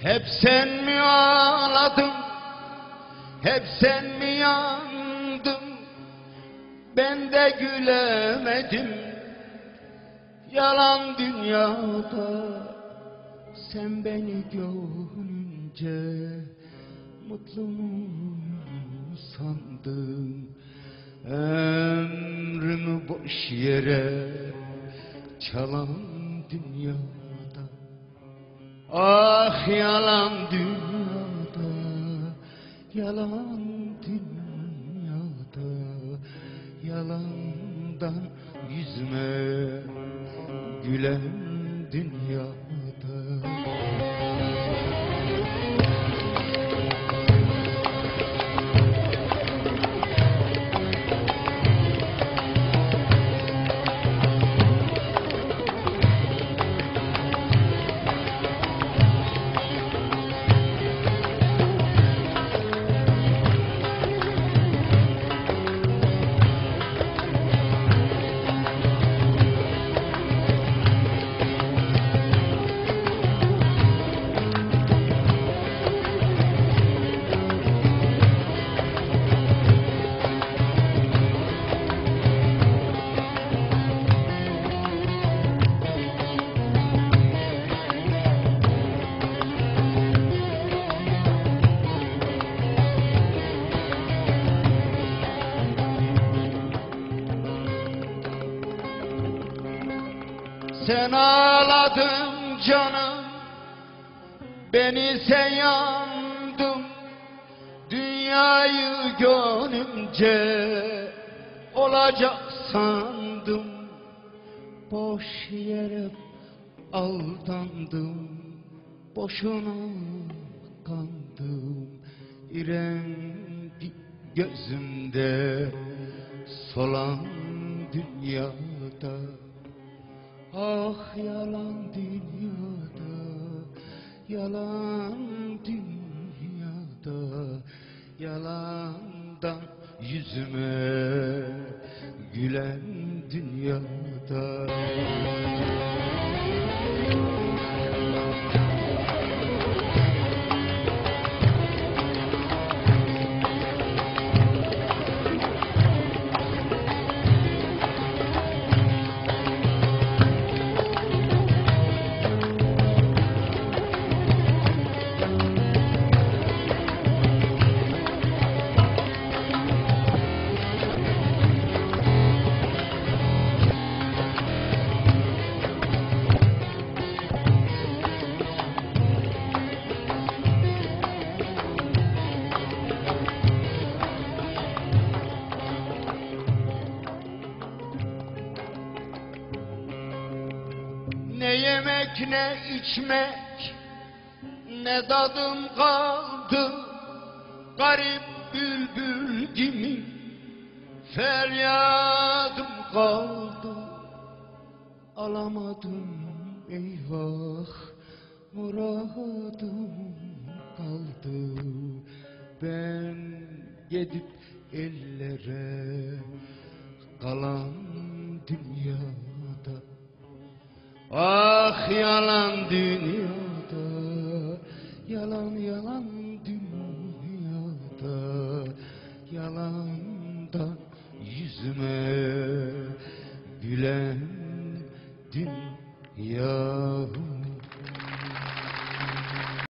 Hep sen mi ağladın, hep sen mi yandın, ben de gülemedim. Yalan dünyada sen beni görünce mutlu mu sandın? Ömrümü boş yere çalan dünyada, ah yalan dünyada, yalan dünyada, yalandan yüzme gülen dünyada. Sen ağladın canım, beni sen yandın. Dünyayı gönlümce olacak sandım. Boş yere aldandım, boşuna kandım. İrengi gözümde solan dünyada, ah yalan dünyada, yalan dünyada, yalandan yüzüme gülen dünyada. Ne yemek ne içmek, ne tadım kaldı. Garip bülbül gibi feryadım kaldı. Alamadım eyvah, muradım kaldı. Ben gidip ellere kalan dünyada, ah yalan dünyada, yalan yalan dünyada, yalandan yüzüme gülen dünyada.